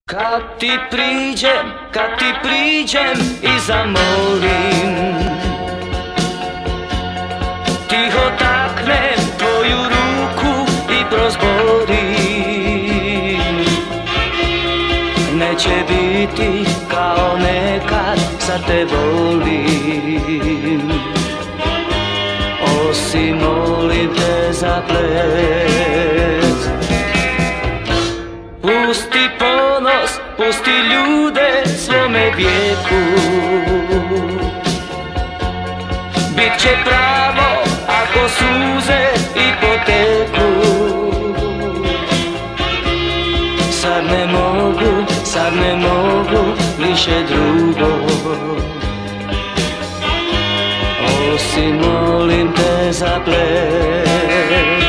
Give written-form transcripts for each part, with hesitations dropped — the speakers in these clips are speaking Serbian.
Kad ti priđem i zamolim, tiho taknem tvoju ruku i prozborim. Neće biti kao nekad, sad te volim. Osim molim te za ples. Pusti ponos, pusti ljude svome vijeku. Bit će pravo ako suze i poteku. Sad ne mogu više drugo, osim molim te za ples.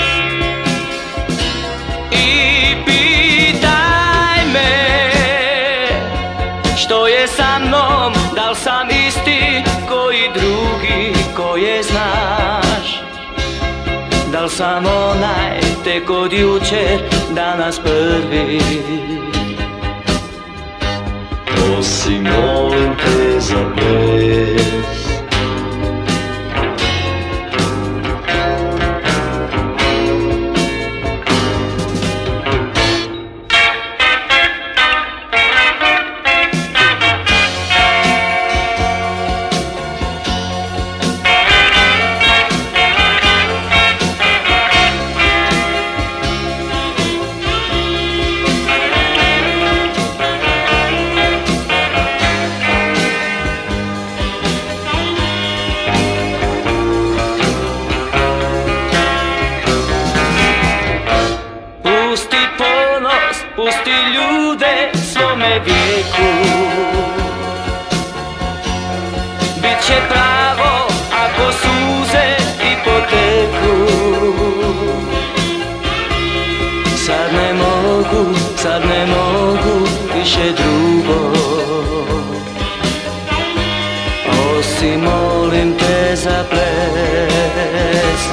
Što je sa mnom, da li sam isti koji drugi koje znaš? Da li sam onaj tek od jučer, danas prvi? Osim molim te za ples. Pusti ponos, pusti ljude svome vijeku. Bit će pravo ako suze i poteku. Sad ne mogu više drugo, osim molim te za ples.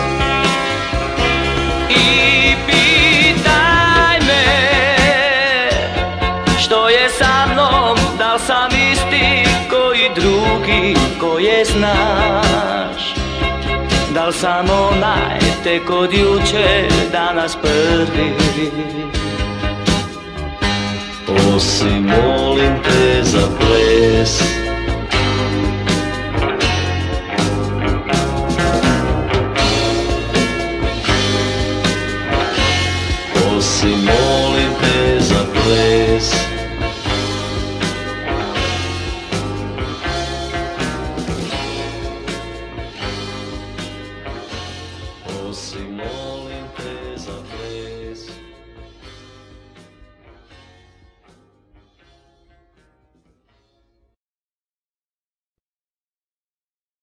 Što je sa mnom, da li sam isti koji drugi koje znaš? Da li sam onaj tek od jučer, danas prvi? Osim molim te za ples.